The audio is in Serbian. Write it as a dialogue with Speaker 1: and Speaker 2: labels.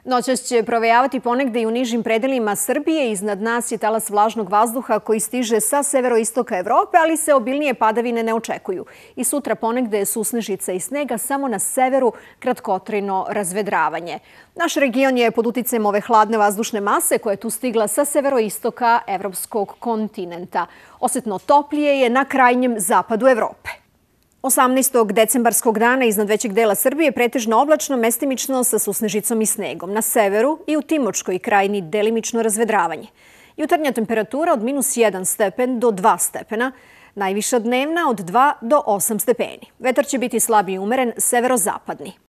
Speaker 1: Noćas će provejavati ponegde i u nižim predelima Srbije. Iznad nas je talas vlažnog vazduha koji stiže sa severoistoka Evrope, ali se obilnije padavine ne očekuju. I sutra ponegde je susnežica i snega, samo na severu kratkotrajno razvedravanje. Naš region je pod uticajem ove hladne vazdušne mase koja je tu stigla sa severoistoka evropskog kontinenta. Osetno toplije je na krajnjem zapadu Evrope. 18. decembarskog dana iznad većeg dela Srbije pretežno oblačno, mestimično sa susnežicom i snegom. Na severu i u Timočkoj krajini delimično razvedravanje. Jutarnja temperatura od -1 stepen do 2 stepena, najviša dnevna od 2 do 8 stepeni. Vetar će biti slab i umeren, severozapadni.